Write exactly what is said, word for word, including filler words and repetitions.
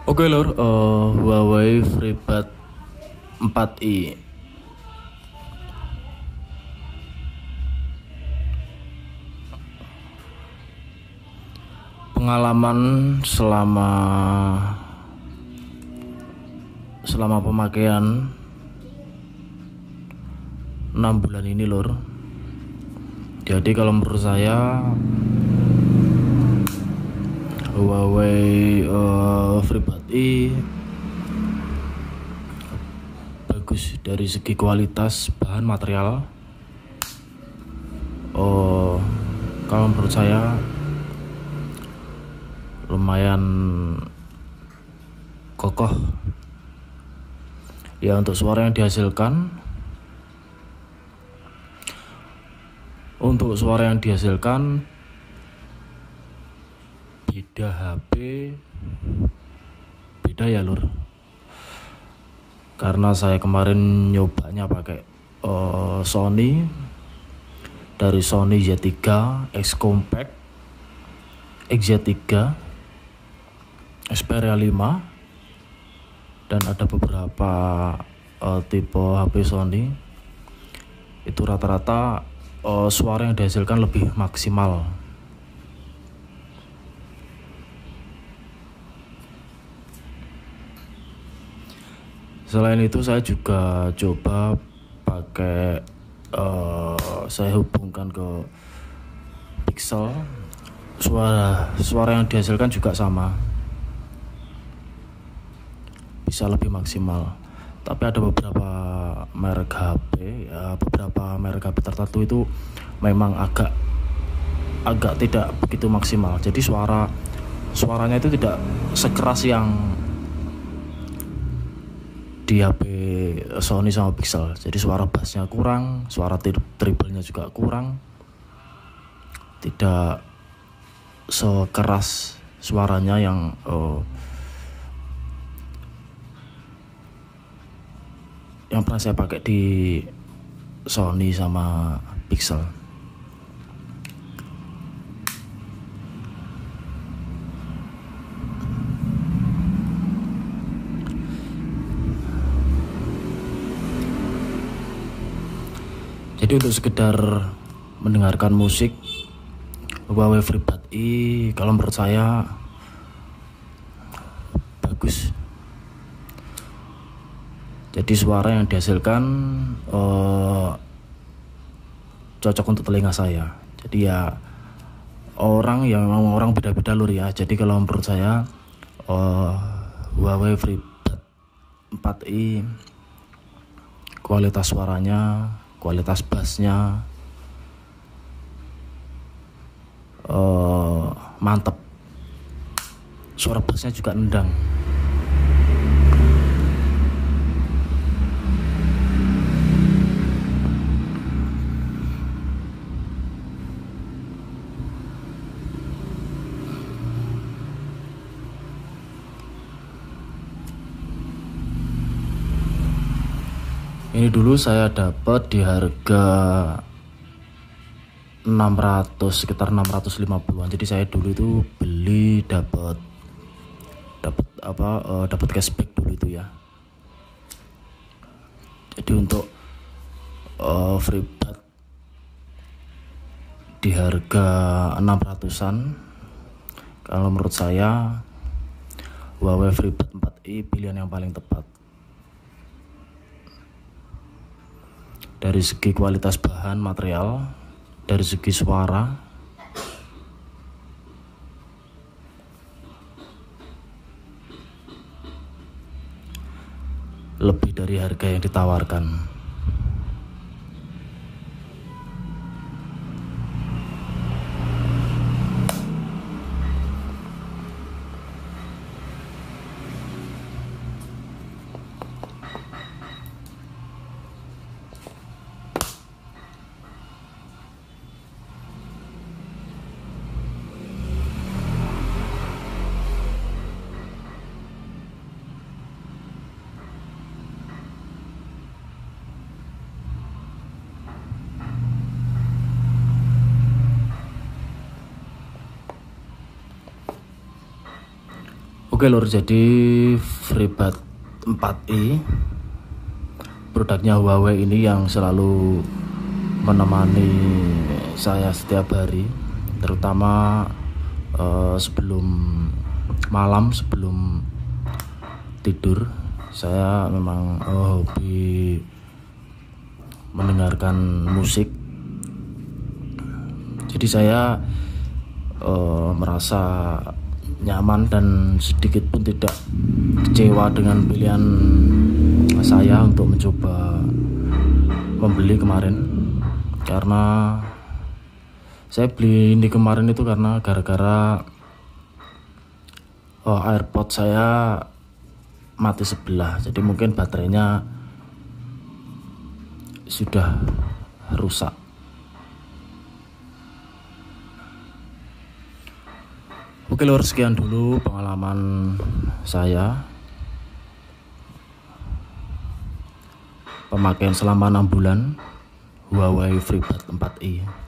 Oke lor, eh, Huawei FreeBuds empat i. Pengalaman selama selama pemakaian enam bulan ini lor. Jadi kalau menurut saya Huawei uh, FreeBuds i bagus dari segi kualitas bahan material. Oh, kalau menurut saya lumayan kokoh. Ya, untuk suara yang dihasilkan, untuk suara yang dihasilkan beda H P, beda ya lur. Karena saya kemarin nyobanya pakai uh, Sony, dari Sony Z tiga X Compact, X Z tiga, Xperia lima, dan ada beberapa uh, tipe H P Sony. Itu rata-rata uh, suara yang dihasilkan lebih maksimal. Selain itu saya juga coba pakai uh, saya hubungkan ke Pixel, suara suara yang dihasilkan juga sama, bisa lebih maksimal. Tapi ada beberapa merek H P, ya, beberapa merek H P tertentu itu memang agak agak tidak begitu maksimal. Jadi suara suaranya itu tidak sekeras yang di H P Sony sama Pixel. Jadi suara bassnya kurang, suara treble-nya juga kurang, tidak sekeras suaranya yang uh, yang pernah saya pakai di Sony sama Pixel. Jadi untuk sekedar mendengarkan musik, Huawei FreeBuds i kalau menurut saya bagus. Jadi suara yang dihasilkan uh, cocok untuk telinga saya. Jadi ya orang yang memang orang beda-beda lur ya. Jadi kalau menurut saya uh, Huawei FreeBuds empat i kualitas suaranya, kualitas bassnya uh, mantep. Suara bassnya juga nendang. Ini dulu saya dapat di harga enam ratus, sekitar enam ratus lima puluhan. Jadi saya dulu itu beli dapat dapat apa uh, dapat cashback dulu itu ya. Jadi untuk uh, FreeBuds di harga enam ratusan, kalau menurut saya Huawei FreeBuds empat i pilihan yang paling tepat. Dari segi kualitas bahan material, dari segi suara, lebih dari harga yang ditawarkan. Oke lur, jadi FreeBuds empat i produknya Huawei ini yang selalu menemani saya setiap hari, terutama uh, sebelum malam, sebelum tidur. Saya memang uh, hobi mendengarkan musik, jadi saya uh, merasa nyaman dan sedikit pun tidak kecewa dengan pilihan saya untuk mencoba membeli kemarin. Karena saya beli ini kemarin itu karena gara-gara oh, AirPods saya mati sebelah, jadi mungkin baterainya sudah rusak. Oke lur, sekian dulu pengalaman saya pemakaian selama enam bulan Huawei FreeBuds empat i.